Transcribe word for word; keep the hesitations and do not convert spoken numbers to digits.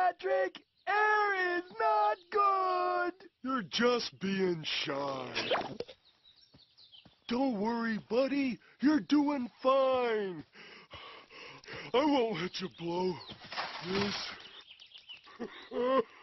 Patrick! Air is not good! You're just being shy. Don't worry, buddy. You're doing fine. I won't let you blow this.